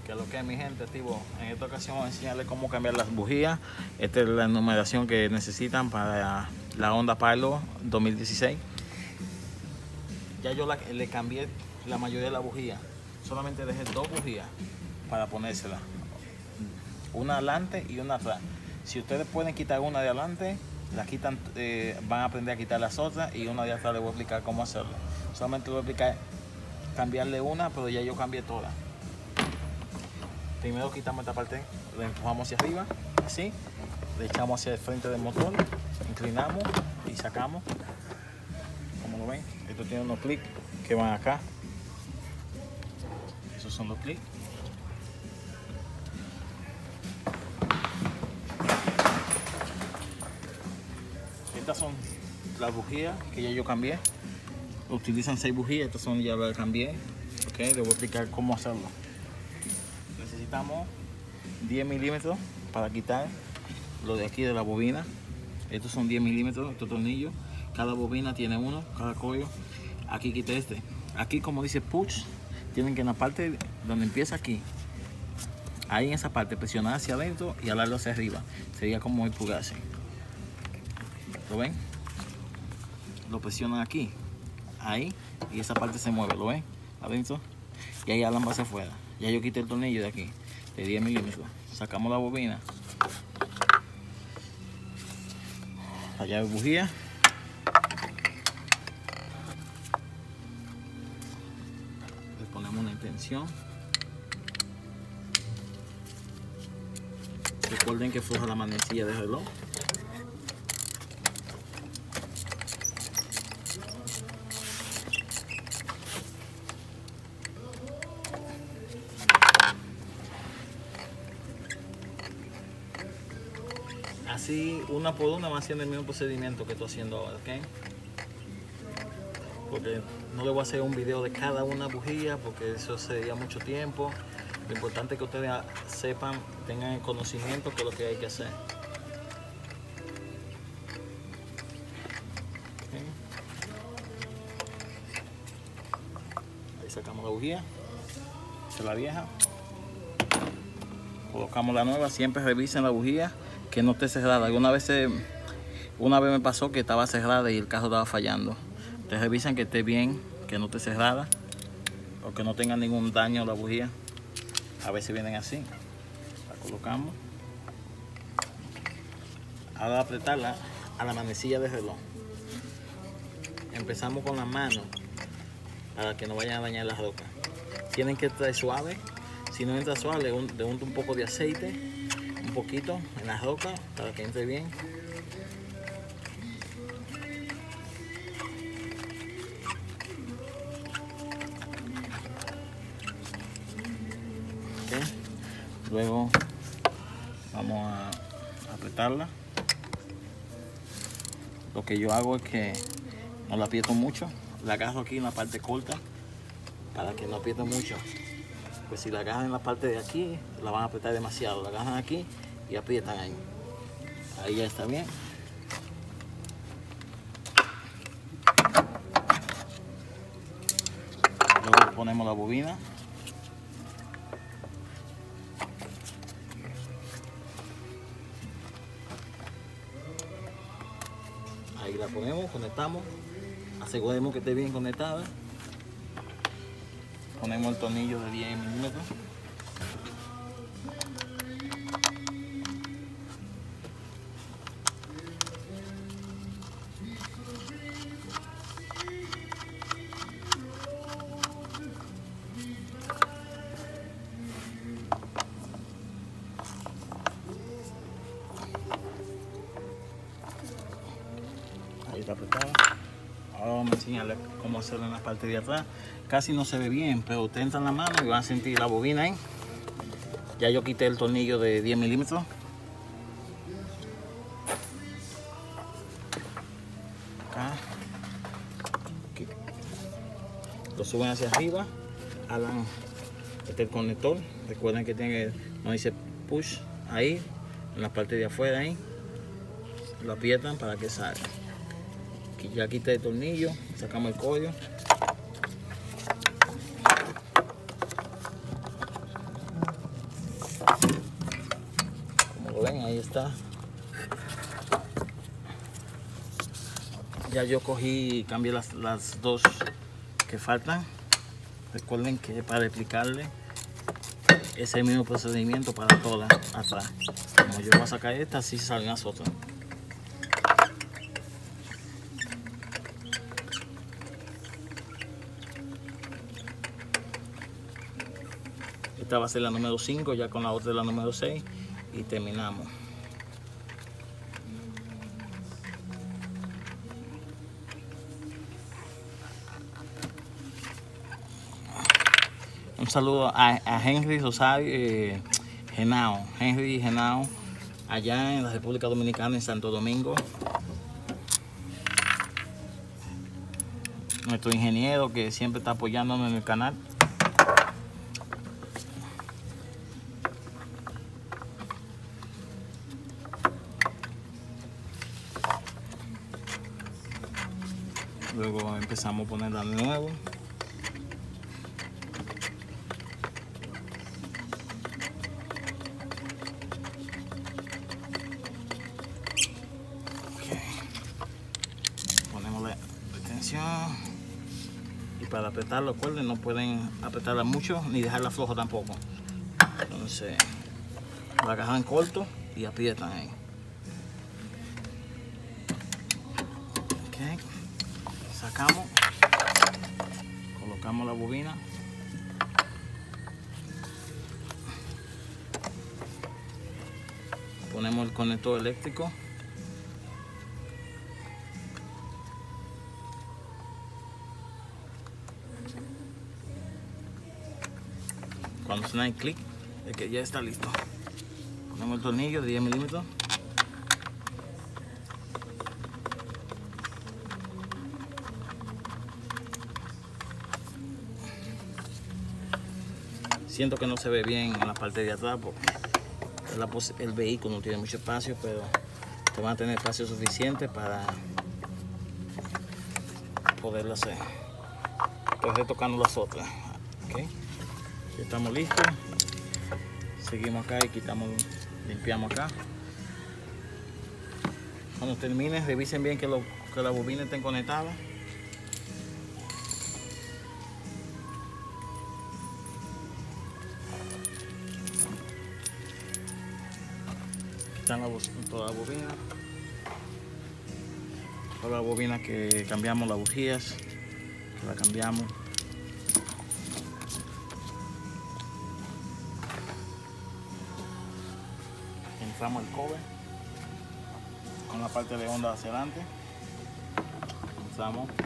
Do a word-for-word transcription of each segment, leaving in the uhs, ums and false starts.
Que lo que es, mi gente, activo. En esta ocasión voy a enseñarles cómo cambiar las bujías. Esta es la numeración que necesitan para la Honda Pilot dos mil dieciséis. Ya yo la, le cambié la mayoría de la bujía. Solamente dejé dos bujías para ponérsela. Una adelante y una atrás. Si ustedes pueden quitar una de adelante, la quitan, eh, van a aprender a quitar las otras, y una de atrás les voy a explicar cómo hacerlo. Solamente les voy a explicar cambiarle una, pero ya yo cambié todas. Primero quitamos esta parte, le empujamos hacia arriba, así, le echamos hacia el frente del motor, inclinamos y sacamos. Como lo ven, esto tiene unos clics que van acá. Esos son los clics. Estas son las bujías que ya yo cambié. Utilizan seis bujías, estas son ya las cambié. Ok, les voy a explicar cómo hacerlo. Necesitamos diez milímetros para quitar lo de aquí de la bobina. Estos son diez milímetros, estos tornillos. Cada bobina tiene uno, cada collo. Aquí quité este. Aquí, como dice push, tienen que en la parte donde empieza aquí, ahí en esa parte, presionar hacia adentro y alarlo hacia arriba. Sería como empulgarse. ¿Lo ven? Lo presionan aquí, ahí, y esa parte se mueve, ¿lo ven? Adentro, y ahí alan hacia afuera. Ya yo quité el tornillo de aquí, de diez milímetros. Sacamos la bobina, la llave bujía, le ponemos una intención. Recuerden que floja la manecilla de reloj. Así, una por una, va haciendo el mismo procedimiento que estoy haciendo ahora, ¿ok? Porque no le voy a hacer un video de cada una bujía, porque eso sería mucho tiempo. Lo importante es que ustedes sepan, tengan el conocimiento que es lo que hay que hacer. ¿Okay? Ahí sacamos la bujía, esta es la vieja. Colocamos la nueva. Siempre revisen la bujía que no esté cerrada. Alguna vez, una vez me pasó que estaba cerrada y el carro estaba fallando. Ustedes revisan que esté bien, que no esté cerrada, o que no tenga ningún daño la bujía. A veces vienen así. La colocamos. Ahora apretarla a la manecilla del reloj. Empezamos con la mano para que no vayan a dañar las rocas. Tienen que entrar suave. Si no entra suave, le unto un poco de aceite, un poquito en la roca para que entre bien. Okay. Luego vamos a apretarla. Lo que yo hago es que no la aprieto mucho, la agarro aquí en la parte corta para que no apriete mucho. Pues si la agarran en la parte de aquí, la van a apretar demasiado. La agarran aquí y aprietan ahí. Ahí ya está bien. Luego ponemos la bobina. Ahí la ponemos, conectamos. Aseguremos que esté bien conectada. Ponemos el tornillo de diez milímetros. Ahí está apretada. Ahora vamos a enseñarles cómo hacerlo en la parte de atrás. Casi no se ve bien, pero ustedes entran la mano y van a sentir la bobina ahí. Ya yo quité el tornillo de diez milímetros. Acá. Aquí. Lo suben hacia arriba. Alan este el conector. Recuerden que tiene, no dice push ahí, en la parte de afuera ahí. Lo aprietan para que salga. Aquí ya quité el tornillo, sacamos el collo. ahí está. Ya yo cogí y cambié las, las dos que faltan. Recuerden que para explicarle es el mismo procedimiento para todas atrás. Como yo voy a sacar esta, así salen las otras. Esta va a ser la número cinco, ya con la otra la número seis y terminamos. Un saludo a, a Henry Rosario eh, Genao, Henry Genao, allá en la República Dominicana, en Santo Domingo. Nuestro ingeniero que siempre está apoyándonos en el canal. Luego empezamos a ponerla de nuevo. Y para apretarlo, recuerden, no pueden apretarla mucho ni dejarla floja tampoco. Entonces la agarran corto y aprietan ahí. Okay. Sacamos, colocamos la bobina. Ponemos el conector eléctrico. Cuando suena el clic, es que ya está listo. Ponemos el tornillo de diez milímetros. Siento que no se ve bien en la parte de atrás porque la, el vehículo no tiene mucho espacio, pero te van a tener espacio suficiente para poderlo hacer. Estoy retocando las otras. ¿Okay? Ya estamos listos. Seguimos acá y quitamos, limpiamos acá. Cuando termine, revisen bien que, lo, que la bobina estén conectadas. Están la, toda la bobina. Toda la bobina que cambiamos las bujías, que la cambiamos. Entramos el cover con la parte de onda hacia adelante. Entramos.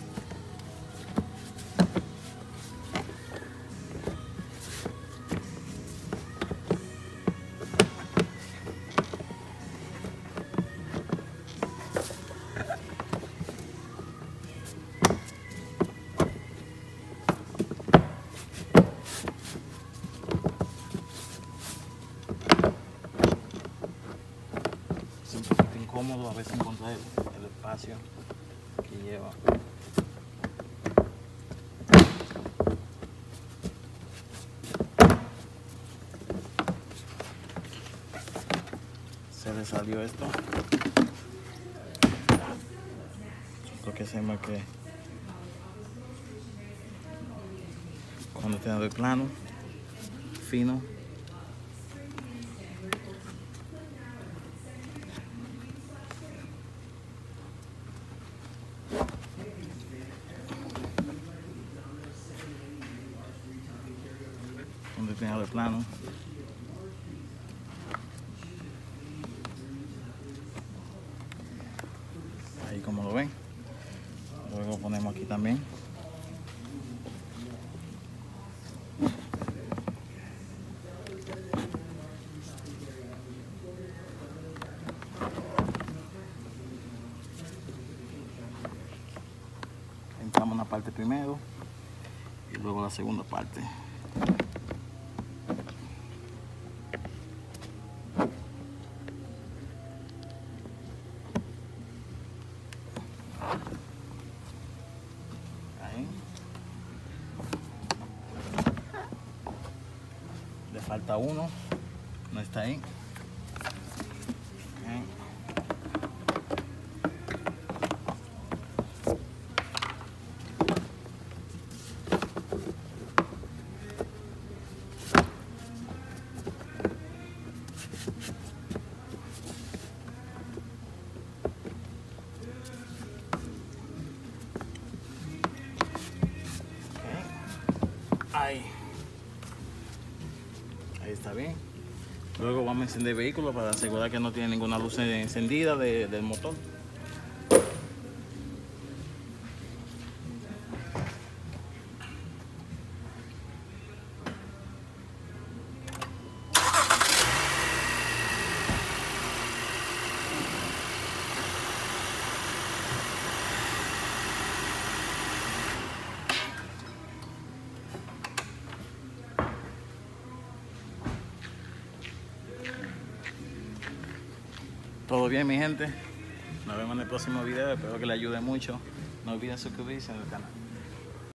Cómodo a veces encontrar el, el espacio que lleva. Se le salió esto. Lo que se llama que cuando tenga el plano fino. Donde tenga el plano. Ahí como lo ven. Luego ponemos aquí también. Entramos una parte primero y luego la segunda parte. Ahí. Le falta uno, no está ahí. Ahí. Ahí está bien. Luego vamos a encender el vehículo para asegurar que no tiene ninguna luz encendida de, del motor. Todo bien, mi gente. Nos vemos en el próximo video. Espero que les ayude mucho. No olviden suscribirse al canal.